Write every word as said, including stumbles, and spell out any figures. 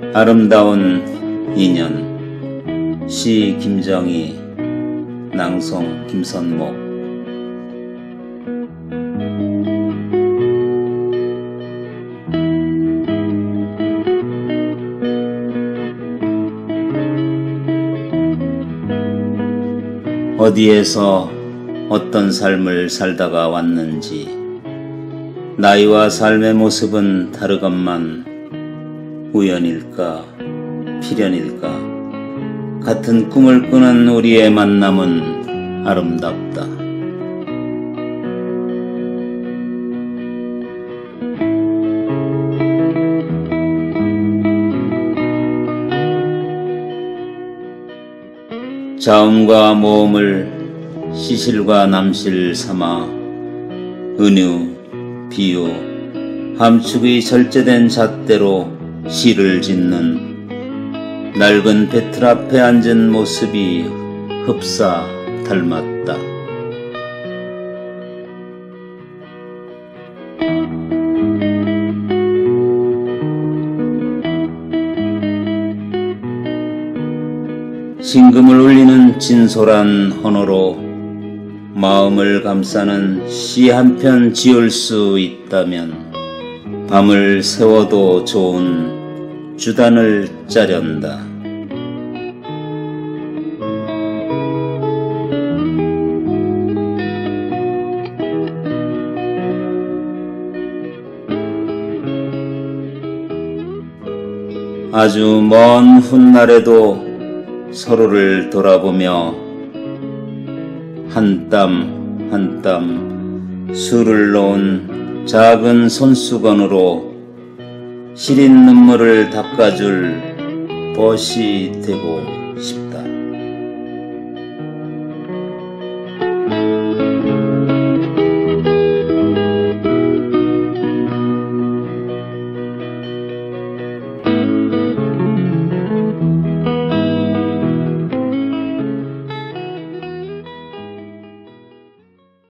아름다운 인연. 시 김정희, 낭송 김선목. 어디에서 어떤 삶을 살다가 왔는지 나이와 삶의 모습은 다르건만 우연일까 필연일까 같은 꿈을 꾸는 우리의 만남은 아름답다. 자음과 모음을 시실과 남실 삼아 은유, 비유, 함축의 절제된 잣대로 시를 짓는 낡은 배틀 앞에 앉은 모습이 흡사 닮았다. 심금을 울리는 진솔한 헌어로 마음을 감싸는 시 한 편 지을 수 있다면 밤을 새워도 좋은 주단을 짜련다. 아주 먼 훗날에도 서로를 돌아보며 한 땀 한 땀 술을 놓은 작은 손수건으로 시린 눈물을 닦아줄 벗이 되고